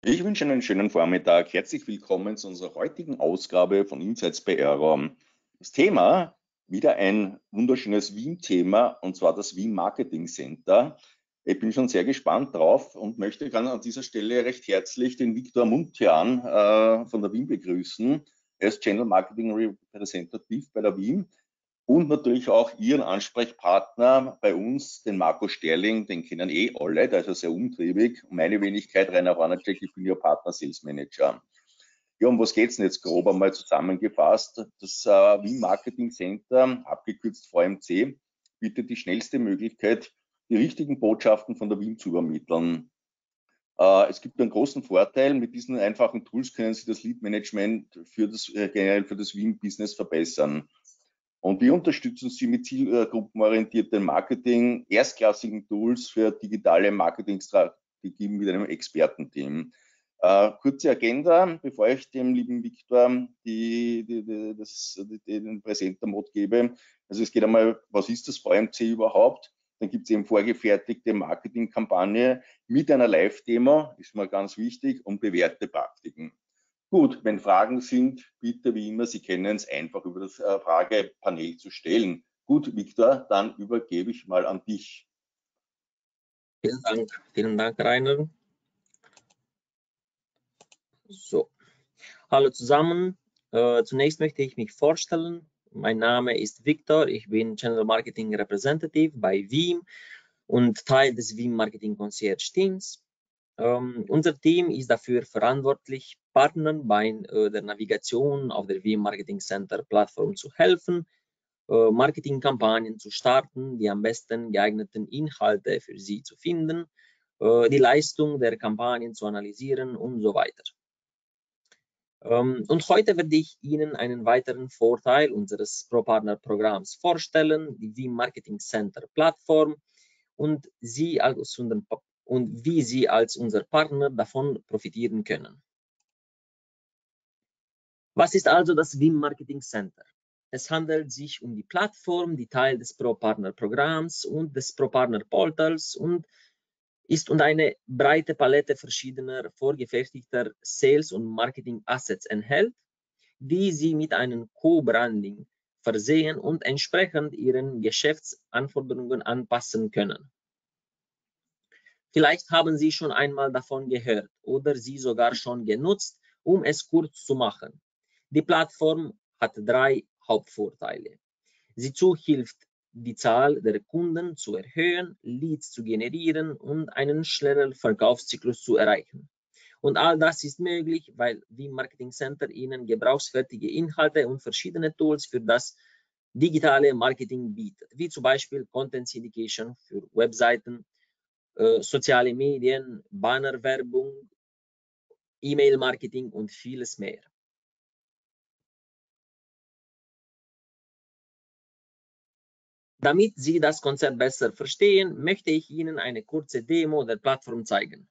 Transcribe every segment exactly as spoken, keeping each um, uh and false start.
Ich wünsche einen schönen Vormittag. Herzlich willkommen zu unserer heutigen Ausgabe von Insights bei Aeron. Das Thema, wieder ein wunderschönes Wien-Thema, und zwar das Wien Marketing Center. Ich bin schon sehr gespannt drauf und möchte gerne an dieser Stelle recht herzlich den Viktor Muntean äh, von der Wien begrüßen. Er ist General Marketing Representative bei der Wien. Und natürlich auch Ihren Ansprechpartner bei uns, den Marco Sterling, den kennen eh alle, der ist ja sehr umtriebig. Meine Wenigkeit, Rainer Hornacek, ich bin Ihr Partner Sales Manager. Ja, um was geht es denn jetzt grob einmal zusammengefasst? Das äh, Wien Marketing Center, abgekürzt V M C, bietet die schnellste Möglichkeit, die richtigen Botschaften von der Wien zu übermitteln. Äh, es gibt einen großen Vorteil, mit diesen einfachen Tools können Sie das Lead Management für das, äh, generell für das Wien Business verbessern. Und wir unterstützen Sie mit zielgruppenorientiertem Marketing, erstklassigen Tools für digitale Marketingstrategien mit einem Expertenteam. Äh, kurze Agenda, bevor ich dem lieben Viktor die, die, die, das, die, den Präsenter-Mod gebe. Also es geht einmal, was ist das V M C überhaupt? Dann gibt es eben vorgefertigte Marketingkampagne mit einer Live-Demo, ist mal ganz wichtig, und bewährte Praktiken. Gut, wenn Fragen sind, bitte wie immer, Sie kennen es, einfach über das äh, Fragepanel zu stellen. Gut, Viktor, dann übergebe ich mal an dich. Vielen Dank, vielen Dank, Rainer. So, hallo zusammen. Äh, zunächst möchte ich mich vorstellen. Mein Name ist Viktor, ich bin Channel Marketing Representative bei Veeam und Teil des Veeam Marketing Concierge Teams. Ähm, unser Team ist dafür verantwortlich, Partnern bei äh, der Navigation auf der Veeam Marketing Center Plattform zu helfen, äh, Marketingkampagnen zu starten, die am besten geeigneten Inhalte für sie zu finden, äh, die Leistung der Kampagnen zu analysieren und so weiter. Ähm, und heute werde ich Ihnen einen weiteren Vorteil unseres Pro-Partner-Programms vorstellen, die Veeam Marketing Center Plattform, und, Sie als unseren, und wie Sie als unser Partner davon profitieren können. Was ist also das Veeam Marketing Center? Es handelt sich um die Plattform, die Teil des Pro-Partner-Programms und des Pro-Partner-Portals und ist und eine breite Palette verschiedener vorgefertigter Sales- und Marketing-Assets enthält, die Sie mit einem Co-Branding versehen und entsprechend Ihren Geschäftsanforderungen anpassen können. Vielleicht haben Sie schon einmal davon gehört oder sie sogar schon genutzt, um es kurz zu machen. Die Plattform hat drei Hauptvorteile. Sie hilft, die Zahl der Kunden zu erhöhen, Leads zu generieren und einen schnelleren Verkaufszyklus zu erreichen. Und all das ist möglich, weil Veeam Marketing Center Ihnen gebrauchsfertige Inhalte und verschiedene Tools für das digitale Marketing bietet, wie zum Beispiel Content Syndication für Webseiten, äh, soziale Medien, Bannerwerbung, E-Mail-Marketing und vieles mehr. Damit Sie das Konzept besser verstehen, möchte ich Ihnen eine kurze Demo der Plattform zeigen.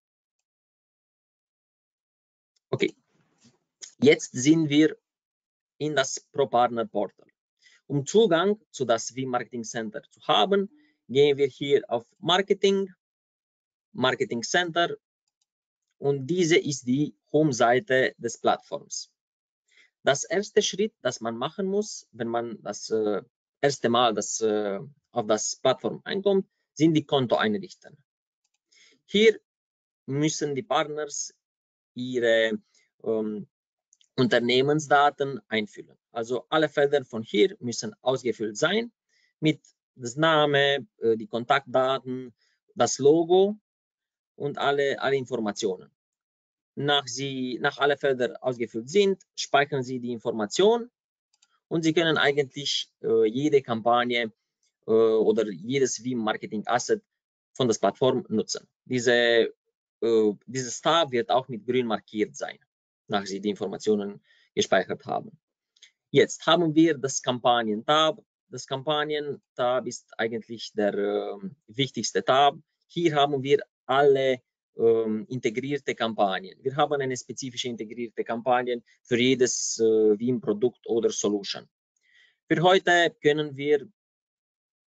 Okay, jetzt sind wir in das Pro-Partner-Portal. Um Zugang zu das Veeam Marketing Center zu haben, gehen wir hier auf Marketing, Marketing Center, und diese ist die Home-Seite des Plattforms. Das erste Schritt, das man machen muss, wenn man das äh, erste Mal das, äh, auf das Plattform einkommt, sind die Konto einrichten. Hier müssen die Partners ihre ähm, Unternehmensdaten einfüllen. Also alle Felder von hier müssen ausgefüllt sein mit das Name, äh, die Kontaktdaten, das Logo und alle, alle Informationen. Nach, sie, nach alle Felder ausgefüllt sind, speichern Sie die Information und Sie können eigentlich äh, jede Kampagne äh, oder jedes Veeam Marketing Asset von der Plattform nutzen. Diese, äh, dieses Tab wird auch mit grün markiert sein, nachdem Sie die Informationen gespeichert haben. Jetzt haben wir das Kampagnen-Tab. Das Kampagnen-Tab ist eigentlich der äh, wichtigste Tab. Hier haben wir alle ähm, integrierte Kampagnen. Wir haben eine spezifische integrierte Kampagne für jedes äh, Veeam-Produkt oder Solution. Für heute können wir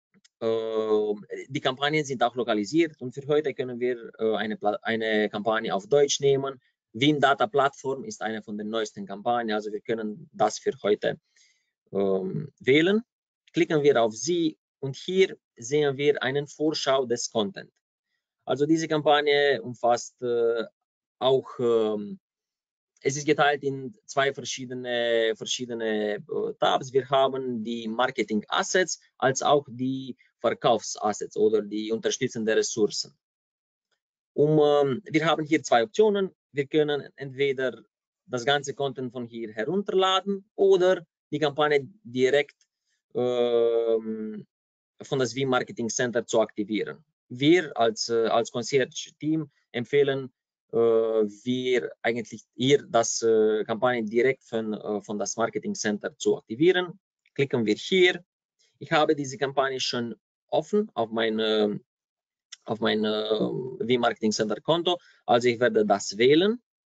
äh, die Kampagnen sind auch lokalisiert und für heute können wir äh, eine, eine Kampagne auf Deutsch nehmen. Veeam Data Plattform ist eine von den neuesten Kampagnen, also wir können das für heute ähm, wählen. Klicken wir auf sie und hier sehen wir eine Vorschau des Content. Also diese Kampagne umfasst äh, auch, ähm, es ist geteilt in zwei verschiedene, verschiedene äh, Tabs. Wir haben die Marketing Assets als auch die Verkaufsassets oder die unterstützenden Ressourcen. Um, ähm, wir haben hier zwei Optionen. Wir können entweder das ganze Content von hier herunterladen oder die Kampagne direkt ähm, von das Veeam Marketing Center zu aktivieren. Wir als, äh, als Concierge-Team empfehlen äh, wir eigentlich hier das äh, Kampagne direkt von, äh, von das Marketing Center zu aktivieren. Klicken wir hier. Ich habe diese Kampagne schon offen auf mein, äh, auf mein äh, Veeam Marketing Center Konto. Also ich werde das wählen.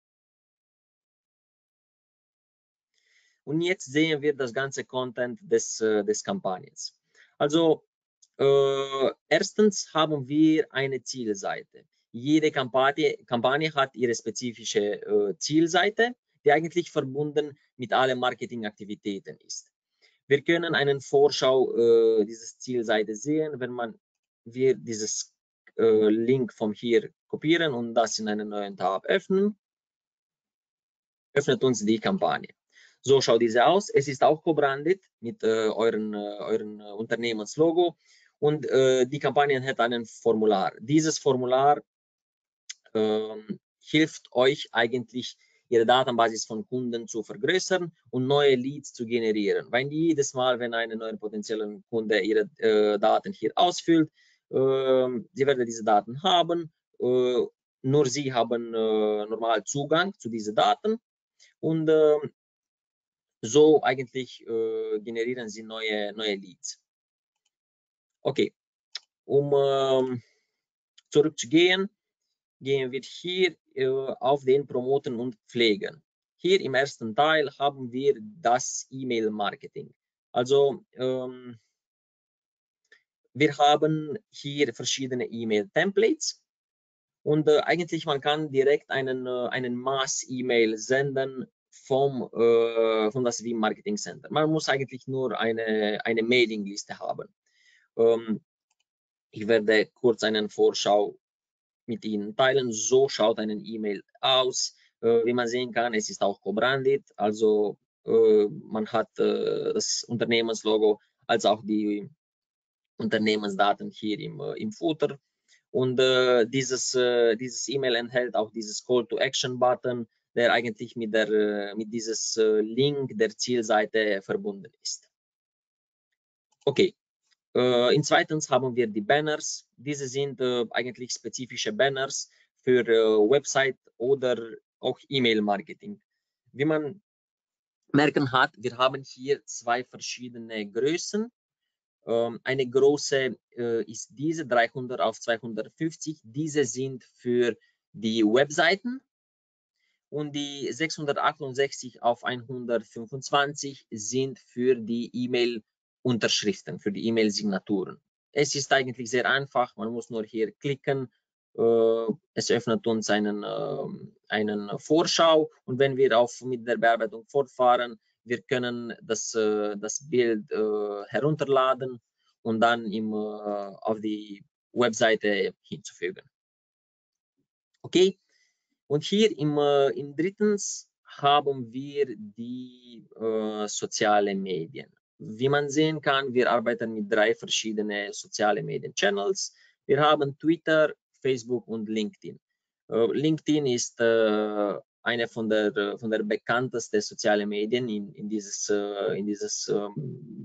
Und jetzt sehen wir das ganze Content des, äh, des Kampagnes. Also Äh, erstens haben wir eine Zielseite. Jede Kampagne, Kampagne hat ihre spezifische äh, Zielseite, die eigentlich verbunden mit allen Marketingaktivitäten ist. Wir können eine Vorschau äh, dieses Zielseite sehen, wenn man wir dieses äh, Link von hier kopieren und das in einen neuen Tab öffnen, öffnet uns die Kampagne. So schaut diese aus. Es ist auch co-branded mit äh, euren, äh, euren Unternehmenslogo. Und äh, die Kampagne hat ein Formular. Dieses Formular ähm, hilft euch eigentlich, ihre Datenbasis von Kunden zu vergrößern und neue Leads zu generieren. Weil jedes Mal, wenn ein neuer potenzieller Kunde ihre äh, Daten hier ausfüllt, äh, sie werden diese Daten haben. Äh, nur sie haben äh, normal Zugang zu diesen Daten und äh, so eigentlich äh, generieren sie neue, neue Leads. Okay, um ähm, zurückzugehen, gehen wir hier äh, auf den Promoten und Pflegen. Hier im ersten Teil haben wir das E-Mail-Marketing. Also ähm, wir haben hier verschiedene E-Mail-Templates und äh, eigentlich man kann direkt einen, äh, einen Mass-E-Mail senden vom, äh, von das Veeam Marketing Center. Man muss eigentlich nur eine, eine Mailingliste haben. Ähm, ich werde kurz eine Vorschau mit Ihnen teilen. So schaut eine E-Mail aus. Äh, wie man sehen kann, es ist auch co-branded, also äh, man hat äh, das Unternehmenslogo als auch die Unternehmensdaten hier im, äh, im Footer. Und äh, dieses äh, dieses E-Mail enthält auch dieses Call-to-Action-Button, der eigentlich mit, der, äh, mit dieses äh, Link der Zielseite verbunden ist. Okay. Äh, in zweitens haben wir die Banners. Diese sind äh, eigentlich spezifische Banners für äh, Website oder auch E-Mail-Marketing. Wie man merken hat, wir haben hier zwei verschiedene Größen. Ähm, eine große äh, ist diese dreihundert auf zweihundertfünfzig. Diese sind für die Webseiten und die sechshundertachtundsechzig auf hundertfünfundzwanzig sind für die E-Mail-Unterschriften, für die E-Mail-Signaturen. Es ist eigentlich sehr einfach, man muss nur hier klicken, äh, es öffnet uns einen, äh, einen Vorschau und wenn wir auf mit der Bearbeitung fortfahren, wir können das, äh, das Bild äh, herunterladen und dann im, äh, auf die Webseite hinzufügen. Okay? Und hier im, äh, im drittens haben wir die äh, sozialen Medien. Wie man sehen kann, wir arbeiten mit drei verschiedenen sozialen Medien-Channels. Wir haben Twitter, Facebook und LinkedIn. Äh, LinkedIn ist äh, eine von der, von der bekanntesten sozialen Medien in, in dieses, äh, in dieses ähm,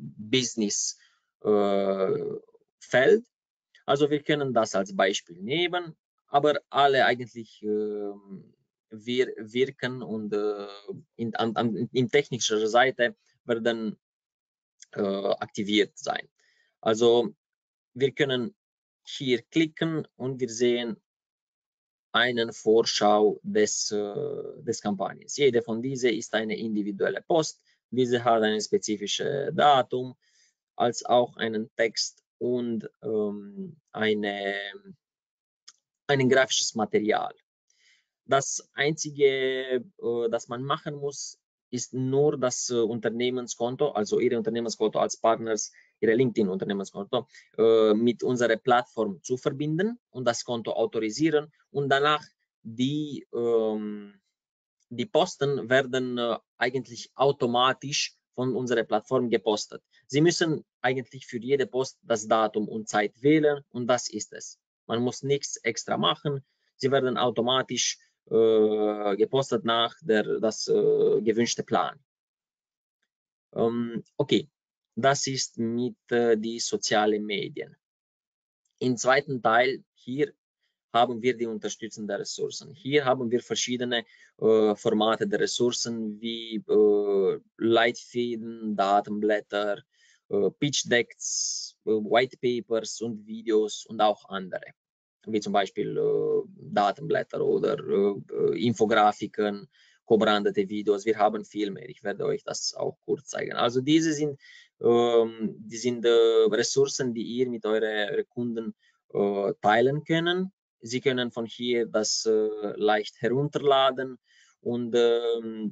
Business-Feld. Also wir können das als Beispiel nehmen, aber alle eigentlich äh, wir wirken und äh, in, an, an, in technischer Seite werden äh, aktiviert sein. Also wir können hier klicken und wir sehen eine Vorschau des, äh, des Kampagnes. Jede von diesen ist eine individuelle Post. Diese hat ein spezifisches Datum als auch einen Text und ähm, eine, ein grafisches Material. Das Einzige, äh, das man machen muss, ist nur das äh, Unternehmenskonto, also Ihre Unternehmenskonto als Partners, Ihre LinkedIn-Unternehmenskonto äh, mit unserer Plattform zu verbinden und das Konto autorisieren und danach die, ähm, die Posten werden äh, eigentlich automatisch von unserer Plattform gepostet. Sie müssen eigentlich für jede Post das Datum und Zeit wählen und das ist es. Man muss nichts extra machen. Sie werden automatisch äh, gepostet nach der das äh, gewünschte Plan. Ähm, okay, das ist mit äh, die sozialen Medien. Im zweiten Teil hier haben wir die unterstützenden Ressourcen. Hier haben wir verschiedene äh, Formate der Ressourcen wie äh, Leitfäden, Datenblätter, äh, Pitch Decks, äh, White Papers und Videos und auch andere, wie zum Beispiel äh, Datenblätter oder äh, Infografiken, co-brandete Videos. Wir haben viel mehr. Ich werde euch das auch kurz zeigen. Also diese sind, ähm, die sind äh, Ressourcen, die ihr mit euren Kunden äh, teilen können. Sie können von hier das äh, leicht herunterladen und ähm,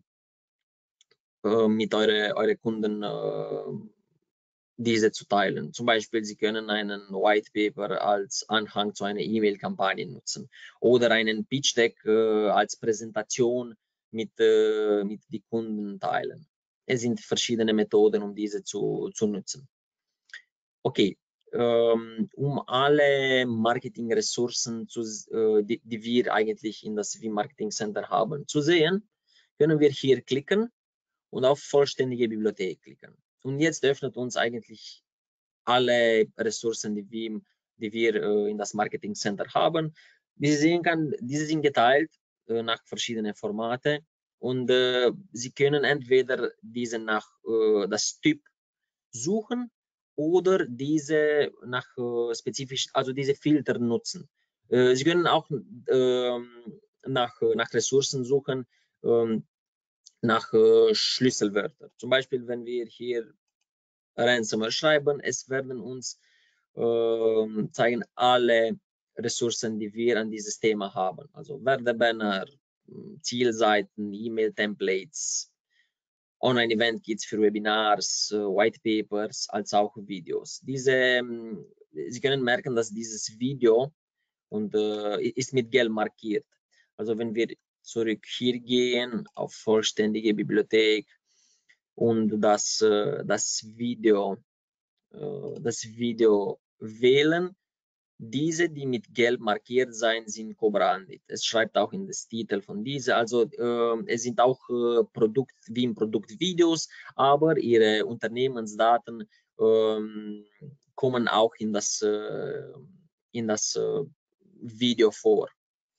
äh, mit eure, eure Kunden äh, diese zu teilen. Zum Beispiel, Sie können einen White Paper als Anhang zu einer E-Mail-Kampagne nutzen oder einen Pitch Deck äh, als Präsentation mit, äh, mit den Kunden teilen. Es sind verschiedene Methoden, um diese zu, zu nutzen. Okay, ähm, um alle Marketingressourcen, zu, äh, die, die wir eigentlich in das Veeam Marketing Center haben, zu sehen, können wir hier klicken und auf vollständige Bibliothek klicken. Und jetzt öffnet uns eigentlich alle Ressourcen, die wir, die wir äh, in das Marketing Center haben. Wie Sie sehen kann, diese sind geteilt äh, nach verschiedenen Formaten und äh, Sie können entweder diese nach äh, das Typ suchen oder diese nach äh, spezifisch, also diese Filter nutzen. Äh, Sie können auch äh, nach, nach Ressourcen suchen, äh, nach äh, Schlüsselwörtern. Zum Beispiel, wenn wir hier Ransomware schreiben, es werden uns äh, zeigen alle Ressourcen, die wir an dieses Thema haben. Also Werbebanner, Zielseiten, E-Mail-Templates, Online-Event-Kits für Webinars, äh, White Papers, als auch Videos. Diese, ähm, Sie können merken, dass dieses Video und äh, ist mit gelb markiert. Also wenn wir zurück hier gehen auf vollständige Bibliothek und das, äh, das Video, äh, das Video wählen, diese, die mit gelb markiert sein, sind co-branded. Es schreibt auch in das Titel von dieser. Also äh, es sind auch äh, Produkt, wie im Produktvideos, aber ihre Unternehmensdaten äh, kommen auch in das, äh, in das äh, Video vor.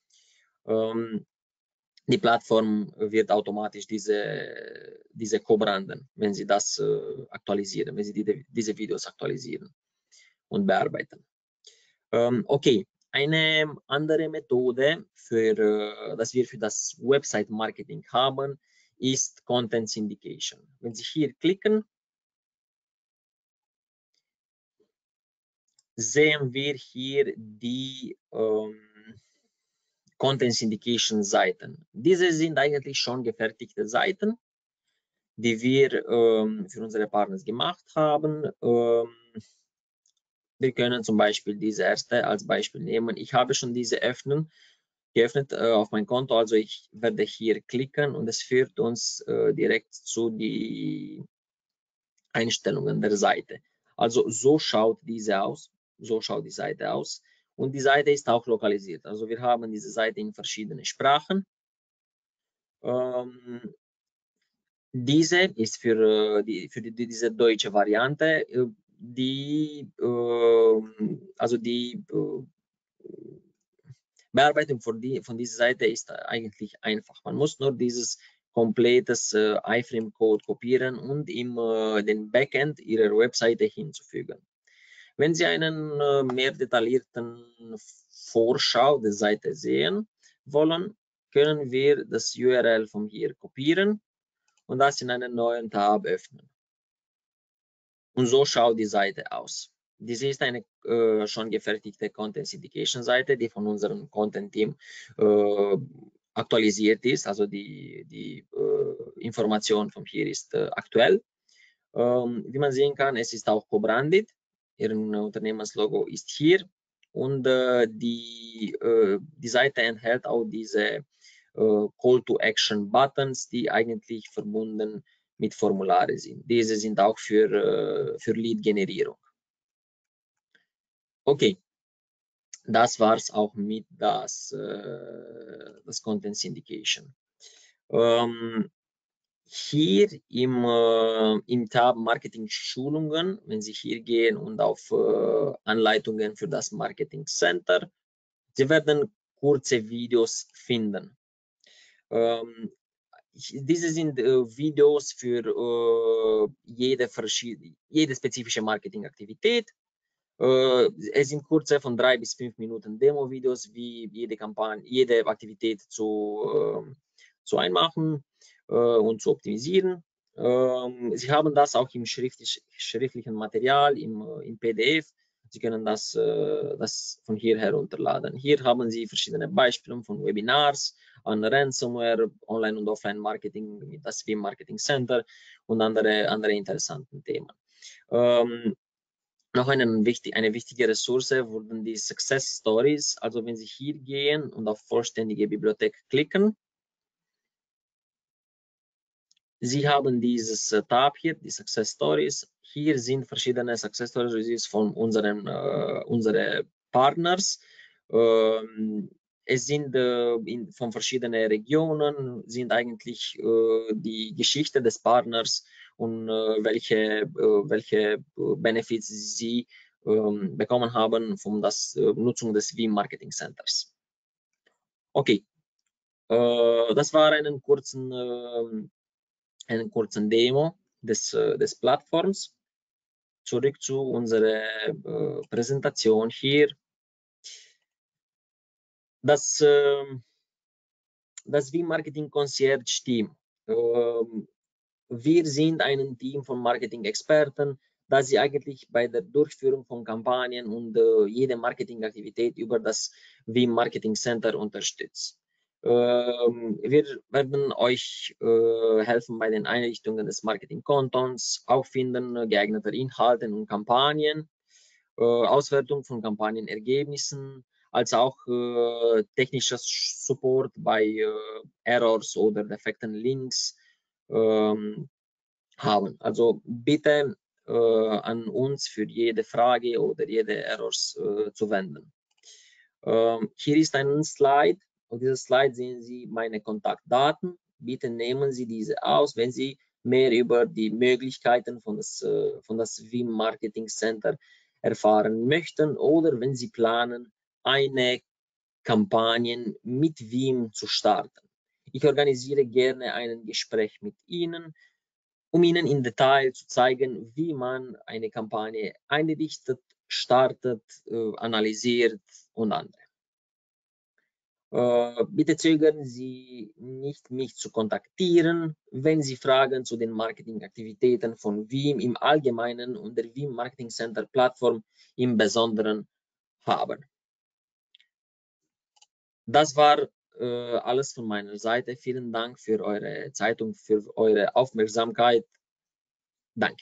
Ähm, die Plattform wird automatisch diese, diese co-branden, wenn Sie das äh, aktualisieren, wenn Sie die, diese Videos aktualisieren und bearbeiten. Ähm, okay, eine andere Methode, für, äh, dass wir für das Website-Marketing haben, ist Content Syndication. Wenn Sie hier klicken, sehen wir hier die ähm, Content Syndication Seiten. Diese sind eigentlich schon gefertigte Seiten, die wir ähm, für unsere Partner gemacht haben. Ähm, wir können zum Beispiel diese erste als Beispiel nehmen. Ich habe schon diese öffnen, geöffnet äh, auf mein Konto, also ich werde hier klicken und es führt uns äh, direkt zu die Einstellungen der Seite. Also so schaut diese aus, so schaut die Seite aus und die Seite ist auch lokalisiert. Also wir haben diese Seite in verschiedenen Sprachen. Ähm, diese ist für, die, für die, diese deutsche Variante, die, äh, also die äh, Bearbeitung von, die, von dieser Seite ist eigentlich einfach. Man muss nur dieses komplettes äh, iFrame-Code kopieren und im äh, den Backend Ihrer Webseite hinzufügen. Wenn Sie einen äh, mehr detaillierten Vorschau der Seite sehen wollen, können wir das U R L von hier kopieren und das in einen neuen Tab öffnen. Und so schaut die Seite aus. Diese ist eine äh, schon gefertigte Content Syndication Seite, die von unserem Content Team äh, aktualisiert ist. Also die, die äh, Information von hier ist äh, aktuell. Ähm, wie man sehen kann, es ist auch co-branded. Ihr Unternehmenslogo ist hier und äh, die, äh, die Seite enthält auch diese äh, Call-to-Action-Buttons, die eigentlich verbunden mit Formulare sind. Diese sind auch für, äh, für Lead-Generierung. Okay, das war es auch mit das, äh, das Content Syndication. Ähm, hier im, äh, im Tab Marketing Schulungen, wenn Sie hier gehen und auf äh, Anleitungen für das Marketing Center, Sie werden kurze Videos finden. Ähm, ich, diese sind äh, Videos für äh, jede, verschiedene, jede spezifische Marketingaktivität. Äh, es sind kurze von drei bis fünf Minuten Demo-Videos, wie jede Kampagne, jede Aktivität zu, äh, zu einmachen äh, und zu optimisieren. Ähm, Sie haben das auch im schriftlich, schriftlichen Material, im, im P D F. Sie können das, äh, das von hier herunterladen. Hier haben Sie verschiedene Beispiele von Webinars, an Ransomware, Online- und Offline-Marketing mit das Veeam Marketing Center und andere, andere interessanten Themen. Ähm, noch eine, wichtig, eine wichtige Ressource wurden die Success Stories. Also wenn Sie hier gehen und auf vollständige Bibliothek klicken, Sie haben dieses Tab hier, die Success Stories. Hier sind verschiedene Success Stories von unseren äh, unsere Partners. Ähm, es sind äh, in, von verschiedenen Regionen, sind eigentlich äh, die Geschichte des Partners und äh, welche, äh, welche Benefits sie äh, bekommen haben von der äh, Nutzung des Veeam Marketing Centers. Okay, äh, das war einen kurzen äh, einen kurzen Demo des, des Plattforms. Zurück zu unserer äh, Präsentation hier. Das, äh, das Veeam Marketing Concierge Team. Äh, wir sind ein Team von Marketing-Experten, da sie eigentlich bei der Durchführung von Kampagnen und äh, jede Marketingaktivität über das Veeam Marketing Center unterstützt. Ähm, wir werden euch äh, helfen bei den Einrichtungen des Marketing-Kontons, Auffinden geeigneter Inhalte und Kampagnen, äh, Auswertung von Kampagnenergebnissen, als auch äh, technischer Support bei äh, Errors oder defekten Links ähm, haben. Also bitte äh, an uns für jede Frage oder jede Errors äh, zu wenden. Ähm, hier ist ein Slide. Auf diesem Slide sehen Sie meine Kontaktdaten. Bitte nehmen Sie diese aus, wenn Sie mehr über die Möglichkeiten von das, äh, von das Veeam Marketing Center erfahren möchten oder wenn Sie planen, eine Kampagne mit Veeam zu starten. Ich organisiere gerne ein Gespräch mit Ihnen, um Ihnen im Detail zu zeigen, wie man eine Kampagne einrichtet, startet, äh, analysiert und andere. Äh, bitte zögern Sie nicht, mich zu kontaktieren, wenn Sie Fragen zu den Marketingaktivitäten von Veeam im Allgemeinen und der Veeam Marketing Center Plattform im Besonderen haben. Das war äh, alles von meiner Seite. Vielen Dank für eure Zeit und für eure Aufmerksamkeit. Danke.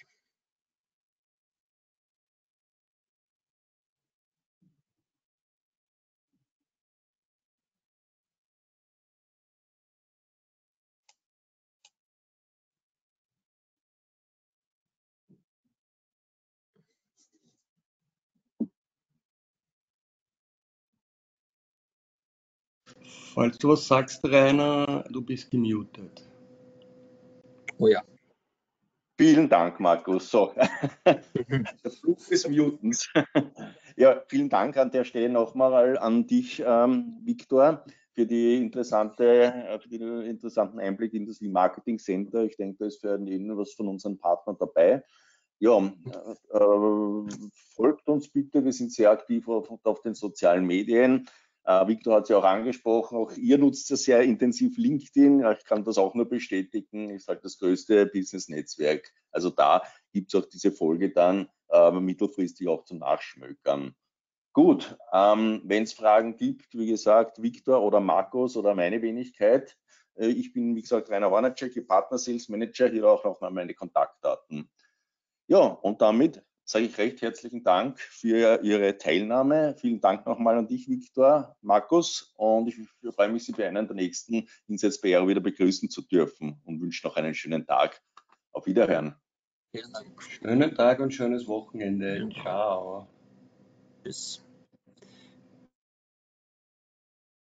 Falls du was sagst, Rainer, du bist gemutet. Oh ja. Vielen Dank, Markus. So, der Fluch des Mutens. Ja, vielen Dank an der Stelle nochmal an dich, ähm, Viktor, für die interessante, für den interessanten Einblick in das Veeam Marketing Center. Ich denke, da ist für jeden was von unseren Partnern dabei. Ja, äh, folgt uns bitte, wir sind sehr aktiv auf, auf den sozialen Medien. Äh, Victor hat es ja auch angesprochen, auch ihr nutzt ja sehr intensiv LinkedIn. Ich kann das auch nur bestätigen, ist halt das größte Business-Netzwerk. Also da gibt es auch diese Folge dann äh, mittelfristig auch zum Nachschmökern. Gut, ähm, wenn es Fragen gibt, wie gesagt, Victor oder Markus oder meine Wenigkeit, äh, ich bin, wie gesagt, Rainer Hornacek, Ihr Partner Sales Manager, hier auch noch mal meine Kontaktdaten. Ja, und damit sage ich recht herzlichen Dank für Ihre Teilnahme. Vielen Dank nochmal an dich, Victor, Markus, und ich freue mich, Sie bei einem der nächsten Insights bei Aero wieder begrüßen zu dürfen und wünsche noch einen schönen Tag. Auf Wiederhören. Vielen Dank. Schönen Tag und schönes Wochenende. Ja. Ciao. Tschüss.